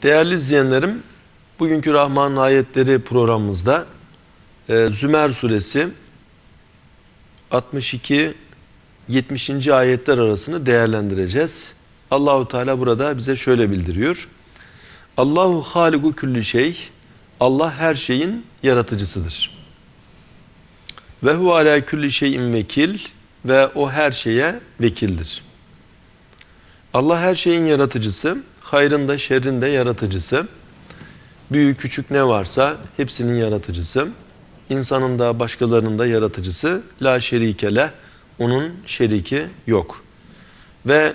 Değerli izleyenlerim, bugünkü Rahman ayetleri programımızda Zümer suresi 62-70. ayetler arasını değerlendireceğiz. Allahu Teala burada bize şöyle bildiriyor. Allahu haliku külli şey. Allah her şeyin yaratıcısıdır. Ve hu ala külli şeyin vekil. Ve o her şeye vekildir. Allah her şeyin yaratıcısı, hayrında şerrinde yaratıcısı. Büyük küçük ne varsa hepsinin yaratıcısı. İnsanın da başkalarının da yaratıcısı. La şerike leh, onun şeriki yok. Ve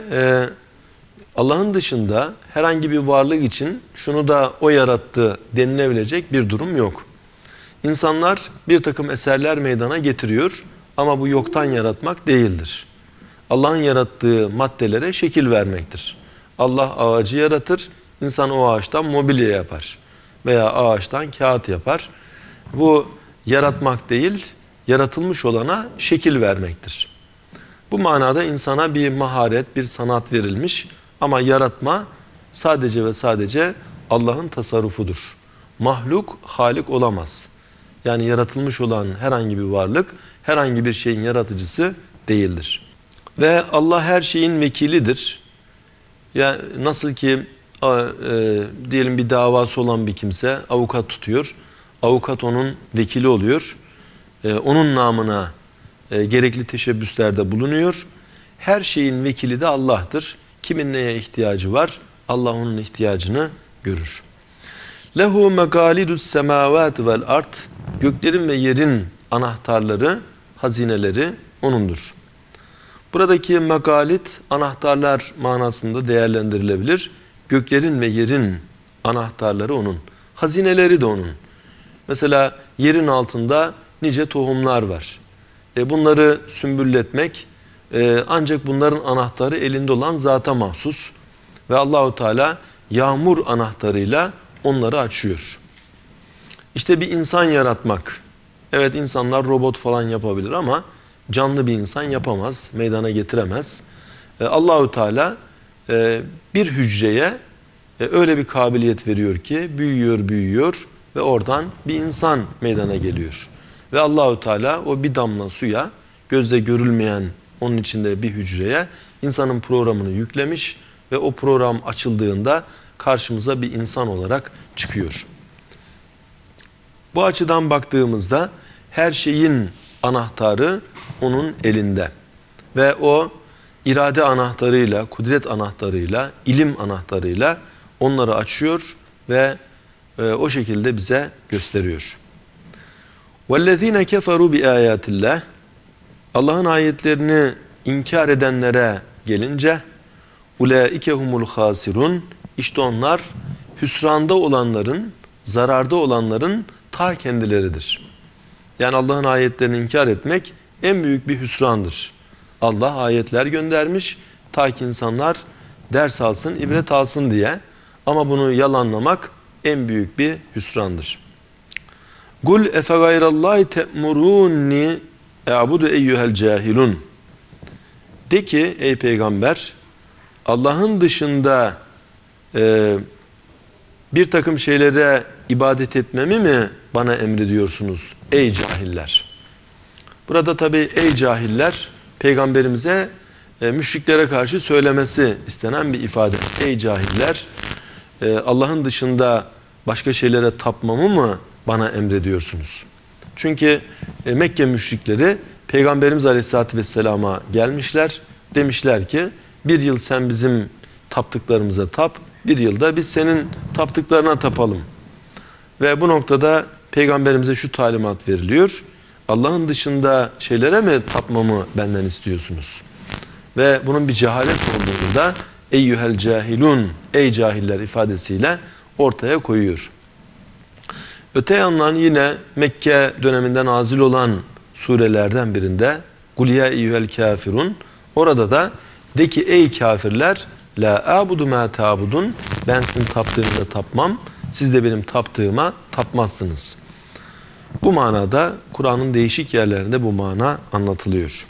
Allah'ın dışında herhangi bir varlık için şunu da o yarattı denilebilecek bir durum yok. İnsanlar bir takım eserler meydana getiriyor ama bu yoktan yaratmak değildir. Allah'ın yarattığı maddelere şekil vermektir. Allah ağacı yaratır, insan o ağaçtan mobilya yapar veya ağaçtan kağıt yapar. Bu yaratmak değil, yaratılmış olana şekil vermektir. Bu manada insana bir maharet, bir sanat verilmiş ama yaratma sadece ve sadece Allah'ın tasarrufudur. Mahluk, halik olamaz. Yani yaratılmış olan herhangi bir varlık, herhangi bir şeyin yaratıcısı değildir. Ve Allah her şeyin vekilidir. Yani nasıl ki diyelim bir davası olan bir kimse avukat tutuyor. Avukat onun vekili oluyor. Onun namına gerekli teşebbüslerde bulunuyor. Her şeyin vekili de Allah'tır. Kimin neye ihtiyacı var? Allah onun ihtiyacını görür. Lehu megalidus semavati vel ard. Göklerin ve yerin anahtarları, hazineleri O'nundur. Buradaki megalit anahtarlar manasında değerlendirilebilir. Göklerin ve yerin anahtarları O'nun. Hazineleri de O'nun. Mesela yerin altında nice tohumlar var. Bunları sümbülletmek ancak bunların anahtarı elinde olan zata mahsus. Ve Allahu Teala yağmur anahtarıyla onları açıyor. İşte bir insan yaratmak. Evet, insanlar robot falan yapabilir ama canlı bir insan yapamaz, meydana getiremez. Allahu Teala bir hücreye öyle bir kabiliyet veriyor ki büyüyor ve oradan bir insan meydana geliyor. Ve Allahu Teala o bir damla suya, gözle görülmeyen onun içinde bir hücreye insanın programını yüklemiş ve o program açıldığında karşımıza bir insan olarak çıkıyor. Bu açıdan baktığımızda her şeyin anahtarı onun elinde. Ve o irade anahtarıyla, kudret anahtarıyla, ilim anahtarıyla onları açıyor ve o şekilde bize gösteriyor. وَالَّذ۪ينَ كَفَرُوا بِآيَاتِ اللّٰهِ Allah'ın ayetlerini inkar edenlere gelince اُولَٰئِكَ هُمُ الْخَاسِرُونَ İşte onlar hüsranda olanların, zararda olanların ta kendileridir. Yani Allah'ın ayetlerini inkar etmek en büyük bir hüsrandır. Allah ayetler göndermiş ta ki insanlar ders alsın, ibret alsın diye. Ama bunu yalanlamak en büyük bir hüsrandır. Kul efe gayrallahi te'muruni e'budu eyyuhel cahilun. De ki ey peygamber, Allah'ın dışında bir takım şeylere ibadet etmemi mi bana emrediyorsunuz ey cahiller? Burada tabi ey cahiller peygamberimize müşriklere karşı söylemesi istenen bir ifade. Ey cahiller, Allah'ın dışında başka şeylere tapmamı mı bana emrediyorsunuz? Çünkü Mekke müşrikleri Peygamberimiz Aleyhisselatü Vesselam'a gelmişler. Demişler ki bir yıl sen bizim taptıklarımıza tap, bir yılda biz senin taptıklarına tapalım. Ve bu noktada Peygamberimize şu talimat veriliyor. Allah'ın dışında şeylere mi tapmamı benden istiyorsunuz? Ve bunun bir cehalet olduğunu da eyyuhel cahilun, ey cahiller ifadesiyle ortaya koyuyor. Öte yandan yine Mekke döneminde nazil olan surelerden birinde Kul ya eyyuhel kafirun, orada da de ki ey kafirler la a'budu ma ta'budun, ben sizin taptığınıza tapmam, siz de benim taptığıma tapmazsınız. Bu manada Kur'an'ın değişik yerlerinde bu mana anlatılıyor.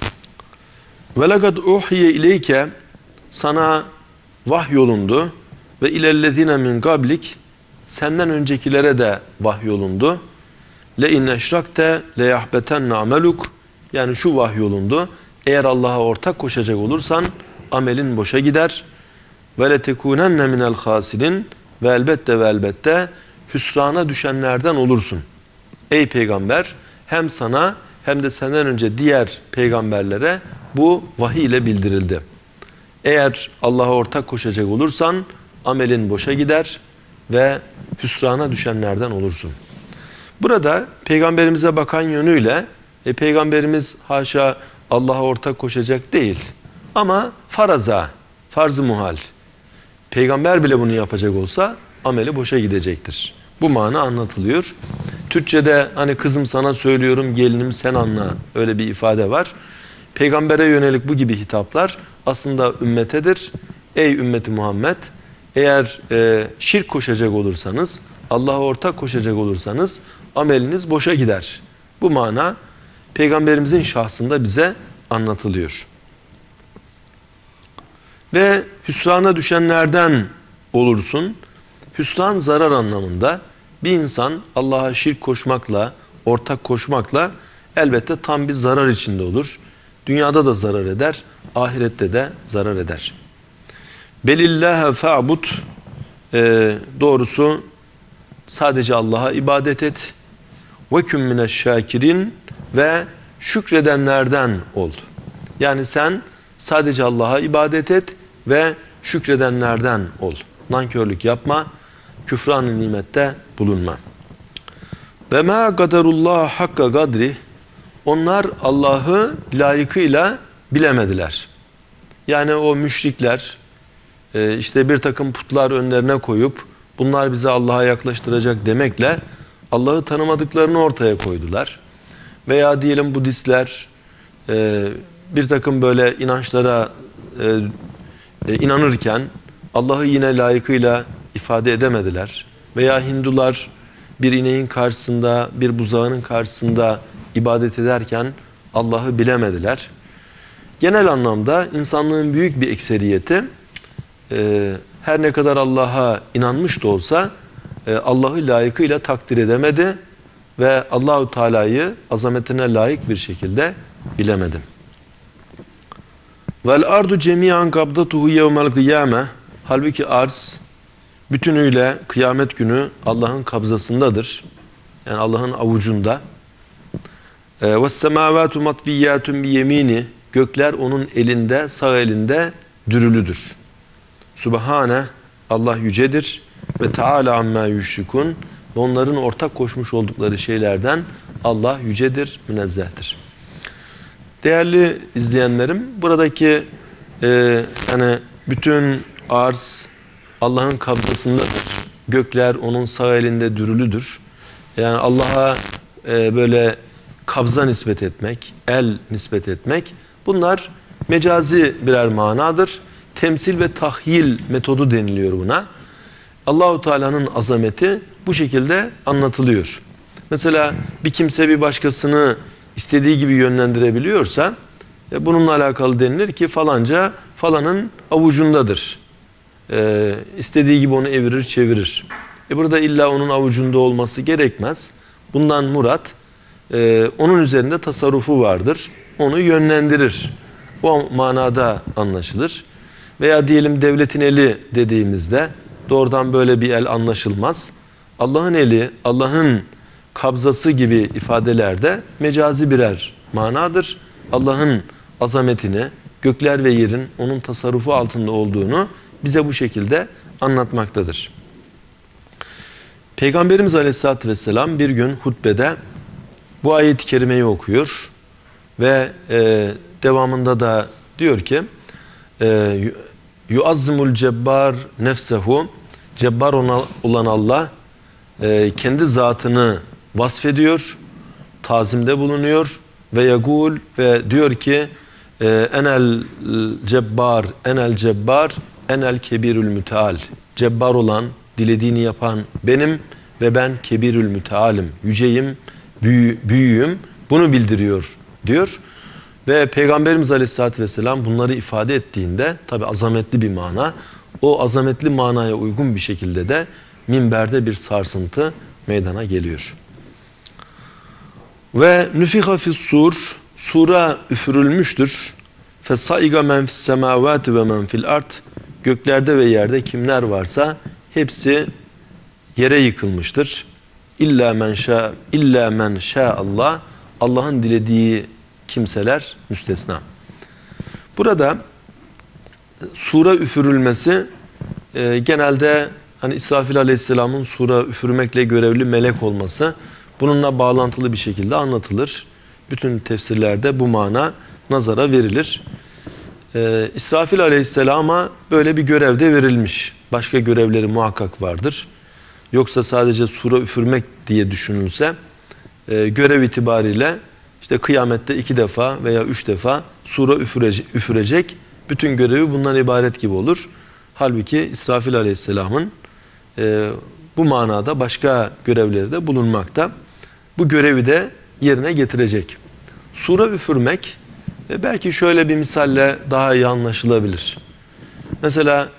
Ve lekad uhiye ileyke, sana vahyolundu ve ilellezine min qablik, senden öncekilere de vahyolundu. Le in eşrakte le yahbetenne ameluk, yani şu vahyolundu: eğer Allah'a ortak koşacak olursan amelin boşa gider. Ve le tekunenne minel hasirin, ve elbette hüsrana düşenlerden olursun. Ey peygamber, hem sana hem de senden önce diğer peygamberlere bu vahiy ile bildirildi. Eğer Allah'a ortak koşacak olursan amelin boşa gider ve hüsrana düşenlerden olursun. Burada peygamberimize bakan yönüyle peygamberimiz haşa Allah'a ortak koşacak değil. Ama farz-ı muhal. Peygamber bile bunu yapacak olsa ameli boşa gidecektir. Bu mana anlatılıyor. Türkçe'de hani kızım sana söylüyorum, gelinim sen anla, öyle bir ifade var. Peygambere yönelik bu gibi hitaplar aslında ümmetedir. Ey ümmeti Muhammed, eğer şirk koşacak olursanız, Allah'a ortak koşacak olursanız ameliniz boşa gider. Bu mana peygamberimizin şahsında bize anlatılıyor. Ve hüsrana düşenlerden olursun. Hüsran zarar anlamında. Bir insan Allah'a şirk koşmakla, ortak koşmakla elbette tam bir zarar içinde olur. Dünyada da zarar eder, ahirette de zarar eder. Belillâhe fe'bud, doğrusu sadece Allah'a ibadet et. Ve küm mineşşâkirin, ve şükredenlerden ol. Yani sen sadece Allah'a ibadet et ve şükredenlerden ol. Nankörlük yapma, küfran-ı nimette bulunma. Ve mâ gadarullah hakka gadri, onlar Allah'ı layıkıyla bilemediler. Yani o müşrikler işte bir takım putlar önlerine koyup bunlar bizi Allah'a yaklaştıracak demekle Allah'ı tanımadıklarını ortaya koydular. Veya diyelim Budistler bir takım böyle inançlara inanırken Allah'ı yine layıkıyla ifade edemediler. Veya Hindular bir ineğin karşısında, bir buzağının karşısında ibadet ederken Allah'ı bilemediler. Genel anlamda insanlığın büyük bir ekseriyeti her ne kadar Allah'a inanmış da olsa Allah'ı layıkıyla takdir edemedi ve Allahu Teala'yı azametine layık bir şekilde bilemedi. Vel ardu cemiyan kabdatuhu yevmel kıyame, halbuki arz bütünüyle kıyamet günü Allah'ın kabzasındadır. Yani Allah'ın avucunda. Ve semavatu matviyyatun bi yemini, gökler onun elinde, sağ elinde dürülüdür. Subhane, Allah yücedir ve Teala amma yüşrikun, ve onların ortak koşmuş oldukları şeylerden Allah yücedir, münezzehtir. Değerli izleyenlerim, buradaki yani bütün arz Allah'ın kabzasındadır. Gökler onun sağ elinde dürülüdür. Yani Allah'a böyle kabza nispet etmek, el nispet etmek, bunlar mecazi birer manadır. Temsil ve tahyil metodu deniliyor buna. Allahu Teala'nın azameti bu şekilde anlatılıyor. Mesela bir kimse bir başkasını istediği gibi yönlendirebiliyorsa bununla alakalı denilir ki falanca falanın avucundadır. İstediği gibi onu evirir, çevirir. Burada illa onun avucunda olması gerekmez. Bundan murat onun üzerinde tasarrufu vardır. Onu yönlendirir. O manada anlaşılır. Veya diyelim devletin eli dediğimizde doğrudan böyle bir el anlaşılmaz. Allah'ın eli, Allah'ın kabzası gibi ifadelerde mecazi birer manadır. Allah'ın azametini, gökler ve yerin onun tasarrufu altında olduğunu bize bu şekilde anlatmaktadır. Peygamberimiz Aleyhisselatü Vesselam bir gün hutbede bu ayet-i kerimeyi okuyor ve devamında da diyor ki yuazzimul cebbar nefsehu, cebbar olan Allah kendi zatını vasfediyor, tazimde bulunuyor ve yagul, ve diyor ki enel cebbar, enel cebbar, enel kebirül müteal, cebbar olan, dilediğini yapan benim ve ben kebirül mütealim, yüceyim, büyüğüm, bunu bildiriyor diyor. Ve Peygamberimiz Aleyhisselatü Vesselam bunları ifade ettiğinde, tabi azametli bir mana, o azametli manaya uygun bir şekilde de minberde bir sarsıntı meydana geliyor. Ve nüfiha fis-sur, sura üfürülmüştür. Fesaiga men fis-semavati ve men fil-ard, göklerde ve yerde kimler varsa hepsi yere yıkılmıştır. İlla men şa Allah, Allah'ın dilediği kimseler müstesna. Burada sura üfürülmesi genelde hani İsrafil Aleyhisselam'ın sura üfürmekle görevli melek olması bununla bağlantılı bir şekilde anlatılır. Bütün tefsirlerde bu mana nazara verilir. İsrafil Aleyhisselam'a böyle bir görev de verilmiş. Başka görevleri muhakkak vardır. Yoksa sadece sura üfürmek diye düşünülse görev itibariyle işte kıyamette 2 defa veya 3 defa sura üfürecek. Bütün görevi bundan ibaret gibi olur. Halbuki İsrafil Aleyhisselam'ın bu manada başka görevleri de bulunmakta. Bu görevi de yerine getirecek. Sura üfürmek belki şöyle bir misalle daha iyi anlaşılabilir. Mesela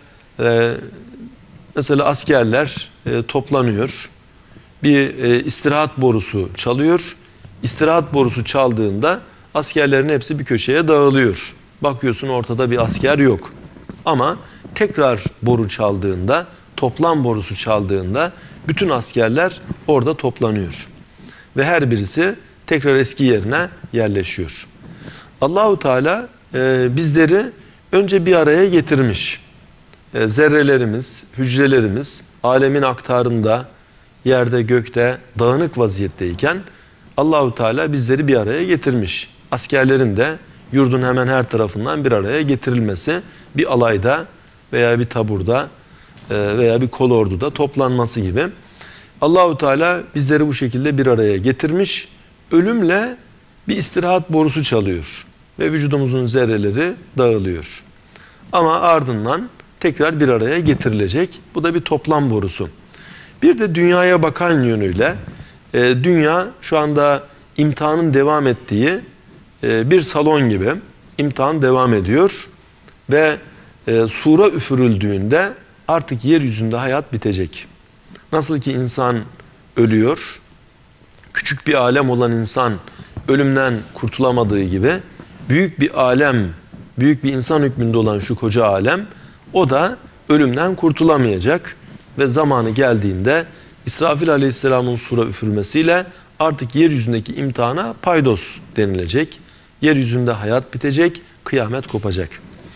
askerler toplanıyor. Bir istirahat borusu çalıyor. İstirahat borusu çaldığında askerlerin hepsi bir köşeye dağılıyor. Bakıyorsun ortada bir asker yok. Ama tekrar boru çaldığında, toplam borusu çaldığında bütün askerler orada toplanıyor. Ve her birisi tekrar eski yerine yerleşiyor. Allahu Teala bizleri önce bir araya getirmiş. Zerrelerimiz, hücrelerimiz alemin aktarında, yerde gökte dağınık vaziyetteyken Allahu Teala bizleri bir araya getirmiş. Askerlerin de yurdun hemen her tarafından bir araya getirilmesi, bir alayda veya bir taburda veya bir kolorduda toplanması gibi. Allahu Teala bizleri bu şekilde bir araya getirmiş. Ölümle bir istirahat borusu çalıyor ve vücudumuzun zerreleri dağılıyor. Ama ardından tekrar bir araya getirilecek. Bu da bir toplam borusu. Bir de dünyaya bakan yönüyle dünya şu anda imtihanın devam ettiği bir salon gibi imtihan devam ediyor ve sura üfürüldüğünde artık yeryüzünde hayat bitecek. Nasıl ki insan ölüyor, küçük bir alem olan insan ölümden kurtulamadığı gibi büyük bir alem, büyük bir insan hükmünde olan şu koca alem, o da ölümden kurtulamayacak ve zamanı geldiğinde İsrafil Aleyhisselam'ın sura üfürmesiyle artık yeryüzündeki imtihana paydos denilecek. Yeryüzünde hayat bitecek, kıyamet kopacak.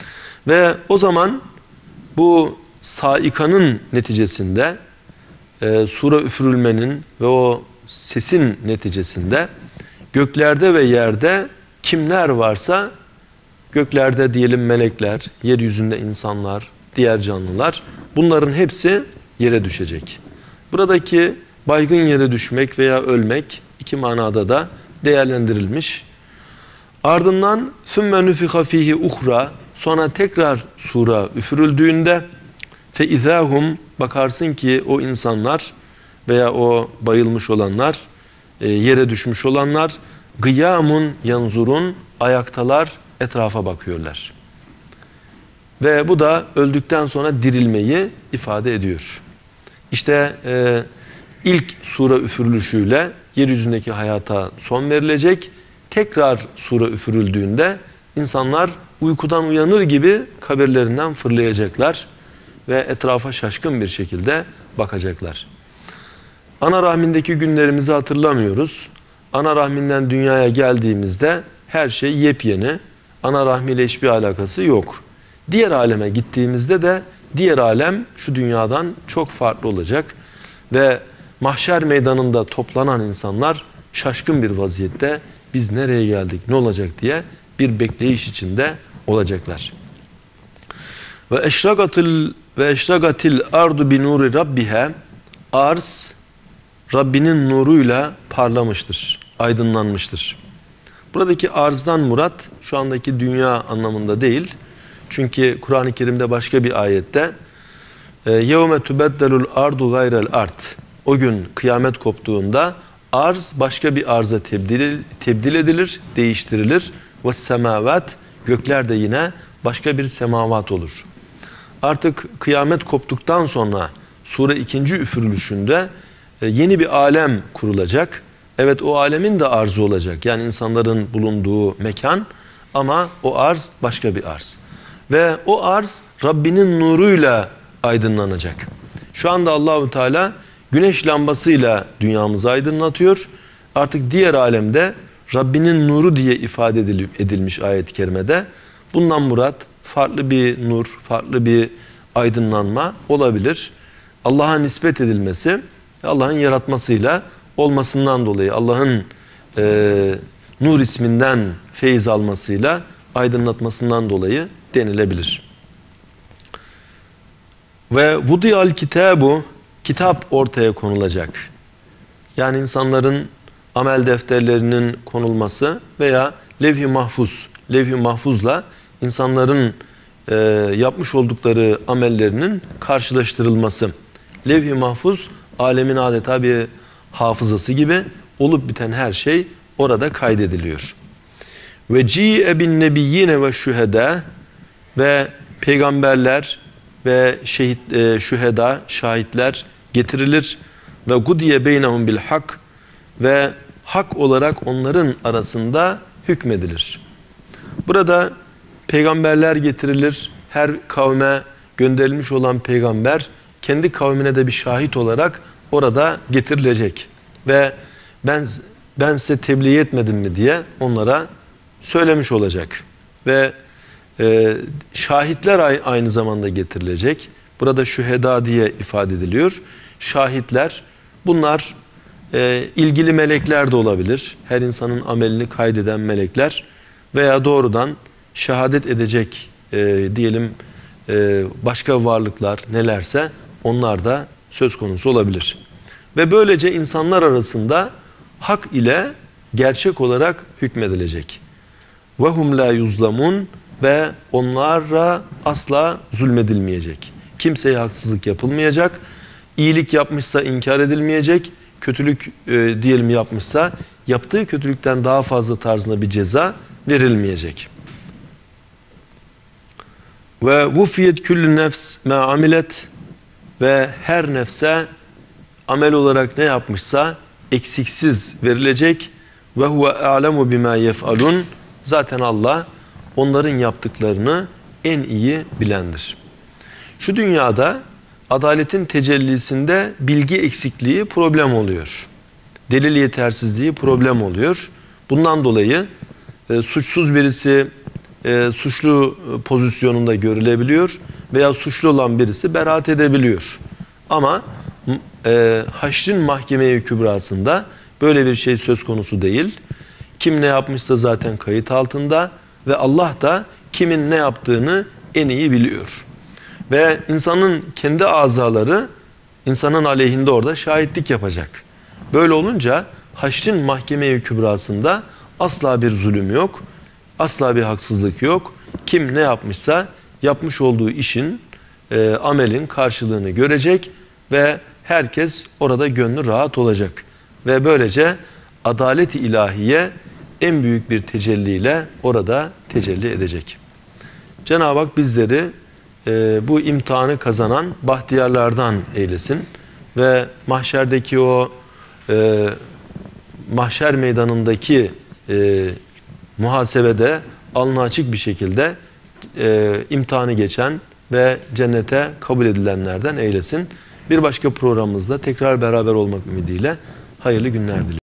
Ve o zaman bu saikanın neticesinde sura üfürülmenin ve o sesin neticesinde göklerde ve yerde kimler varsa, göklerde diyelim melekler, yeryüzünde insanlar, diğer canlılar, bunların hepsi yere düşecek. Buradaki baygın yere düşmek veya ölmek iki manada da değerlendirilmiş. Ardından ثُمَّ نُفِخَ ف۪يهِ اُخْرَى, sonra tekrar sura üfürüldüğünde فَاِذَاهُمْ, bakarsın ki o insanlar veya o bayılmış olanlar, yere düşmüş olanlar gıyamun yanzurun, ayaktalar, etrafa bakıyorlar. Ve bu da öldükten sonra dirilmeyi ifade ediyor. İşte ilk sura üfürülüşüyle yeryüzündeki hayata son verilecek. Tekrar sura üfürüldüğünde insanlar uykudan uyanır gibi kabirlerinden fırlayacaklar ve etrafa şaşkın bir şekilde bakacaklar. Ana rahmindeki günlerimizi hatırlamıyoruz. Ana rahminden dünyaya geldiğimizde her şey yepyeni. Ana rahmiyle hiçbir alakası yok. Diğer aleme gittiğimizde de diğer alem şu dünyadan çok farklı olacak. Ve mahşer meydanında toplanan insanlar şaşkın bir vaziyette biz nereye geldik, ne olacak diye bir bekleyiş içinde olacaklar. Ve eşragatil ardu bi nuri rabbiha, arz Rabbinin nuruyla parlamıştır, aydınlanmıştır. Buradaki arzdan murat şu andaki dünya anlamında değil. Çünkü Kur'an-ı Kerim'de başka bir ayette يَوْمَ تُبَدَّلُ الْاَرْضُ غَيْرَ الْاَرْضِ, o gün kıyamet koptuğunda arz başka bir arza tebdil edilir, değiştirilir. وَالسَّمَاوَاتِ, gökler de yine başka bir semavat olur. artık kıyamet koptuktan sonra sure 2. üfürülüşünde yeni bir alem kurulacak. Evet, o alemin de arzı olacak. Yani insanların bulunduğu mekan, ama o arz başka bir arz. Ve o arz Rabbinin nuruyla aydınlanacak. Şu anda Allahu Teala güneş lambasıyla dünyamızı aydınlatıyor. Artık diğer alemde Rabbinin nuru diye ifade edilmiş ayet-i kerimede. Bundan murat farklı bir nur, farklı bir aydınlanma olabilir. Allah'a nispet edilmesi, Allah'ın yaratmasıyla olmasından dolayı, Allah'ın nur isminden feyiz almasıyla aydınlatmasından dolayı denilebilir. Ve vudiyal kitabu, kitap ortaya konulacak. Yani insanların amel defterlerinin konulması veya levh-i mahfuz, levh-i mahfuzla insanların yapmış oldukları amellerinin karşılaştırılması. Levh-i mahfuz alemin adeta bir hafızası gibi, olup biten her şey orada kaydediliyor. Ve ci'e bin nebiyyine ve şühedâ, ve peygamberler ve şüheda, şahitler getirilir. Ve gudiye beynehum bil hak, ve hak olarak onların arasında hükmedilir. Burada peygamberler getirilir. Her kavme gönderilmiş olan peygamber kendi kavmine de bir şahit olarak orada getirilecek. Ve ben size tebliğ etmedim mi diye onlara söylemiş olacak. Ve şahitler aynı zamanda getirilecek. Burada şüheda diye ifade ediliyor. Şahitler, bunlar ilgili melekler de olabilir. Her insanın amelini kaydeden melekler veya doğrudan şehadet edecek diyelim başka varlıklar nelerse onlar da söz konusu olabilir. Ve böylece insanlar arasında hak ile gerçek olarak hükmedilecek. Ve hum la yuzlamun, ve onlara asla zulmedilmeyecek. Kimseye haksızlık yapılmayacak. İyilik yapmışsa inkar edilmeyecek. Kötülük diyelim yapmışsa yaptığı kötülükten daha fazla tarzında bir ceza verilmeyecek. Ve vufiyet küllü nefs ma amilet, ve her nefse amel olarak ne yapmışsa eksiksiz verilecek. Ve huve a'lemu bima yef'alun, zaten Allah onların yaptıklarını en iyi bilendir. Şu dünyada adaletin tecellisinde bilgi eksikliği problem oluyor. Delil yetersizliği problem oluyor. Bundan dolayı suçsuz birisi suçlu pozisyonunda görülebiliyor veya suçlu olan birisi beraat edebiliyor. Ama haşrın mahkeme-i kübrasında böyle bir şey söz konusu değil. Kim ne yapmışsa zaten kayıt altında ve Allah da kimin ne yaptığını en iyi biliyor. Ve insanın kendi azaları insanın aleyhinde orada şahitlik yapacak. Böyle olunca haşrın mahkeme-i kübrasında asla bir zulüm yok, asla bir haksızlık yok. Kim ne yapmışsa yapmış olduğu işin, amelin karşılığını görecek ve herkes orada gönlü rahat olacak. Ve böylece adalet-i ilahiye en büyük bir tecelliyle orada tecelli edecek. Cenab-ı Hak bizleri bu imtihanı kazanan bahtiyarlardan eylesin ve mahşerdeki o mahşer meydanındaki muhasebede alnı açık bir şekilde imtihanı geçen ve cennete kabul edilenlerden eylesin. Bir başka programımızda tekrar beraber olmak ümidiyle hayırlı günler diliyorum.